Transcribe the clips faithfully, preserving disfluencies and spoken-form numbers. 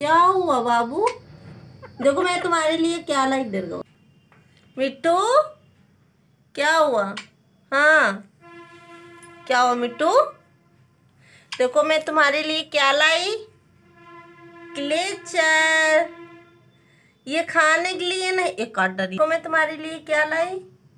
क्या हुआ बाबू? देखो मैं तुम्हारे लिए क्या लाई इधर गो। मिट्टू क्या हुआ? हाँ क्या हुआ मिट्टू? देखो मैं तुम्हारे लिए क्या लाई। क्लेचर। ये खाने के लिए नहीं, एक काट डरी। देखो मैं तुम्हारे लिए क्या लाई।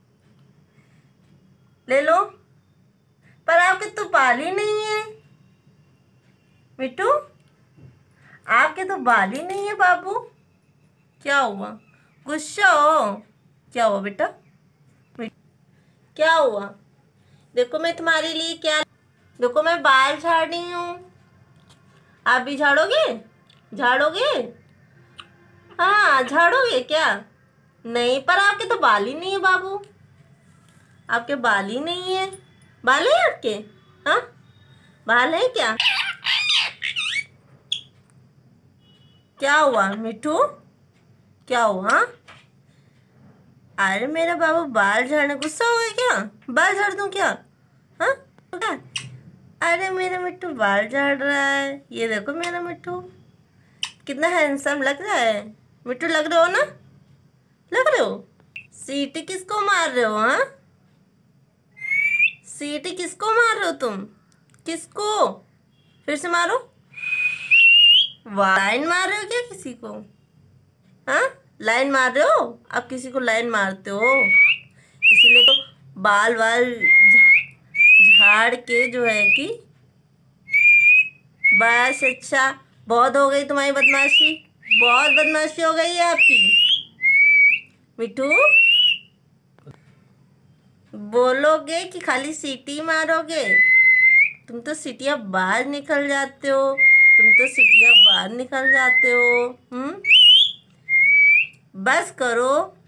ले लो। पर आपके तो बाल ही नहीं है मिट्टू। आपके तो बाल ही नहीं है बाबू। क्या हुआ? गुस्सा हो? क्या हुआ बेटा? क्या हुआ? देखो मैं तुम्हारे लिए क्या। देखो मैं बाल झाड़ रही हूँ। आप भी झाड़ोगे? झाड़ोगे? हाँ झाड़ोगे क्या? नहीं, पर आपके तो बाल ही नहीं है बाबू। आपके बाल ही नहीं है। बाल है आपके? हाँ बाल है क्या? क्या हुआ मिठू? क्या हुआ? हाँ? अरे मेरा बाबू बाल झाड़ने गुस्सा हो गया क्या? बाल झाड़ दूं क्या? हाँ क्या? अरे मेरा मिट्टू बाल झाड़ रहा है। ये देखो मेरा मिट्टू कितना हैंडसम लग रहा है। मिट्टू लग रहे हो ना? लग रहे हो? सीटी किसको मार रहे हो? हाँ सीटी किसको मार रहे हो तुम? किसको? फिर से मारो। लाइन मार रहे हो क्या किसी को? हाँ लाइन मार रहे हो? आप किसी को लाइन मारते हो इसीलिए तो बाल वाल झाड़ के जो है कि। बस अच्छा, बहुत हो गई तुम्हारी बदमाशी। बहुत बदमाशी हो गई है आपकी। मिठू बोलोगे कि खाली सीटी मारोगे? तुम तो सीटियाँ बाहर निकल जाते हो। तुम तो सीटियाँ बाहर निकल जाते हो। हम्म बस करो।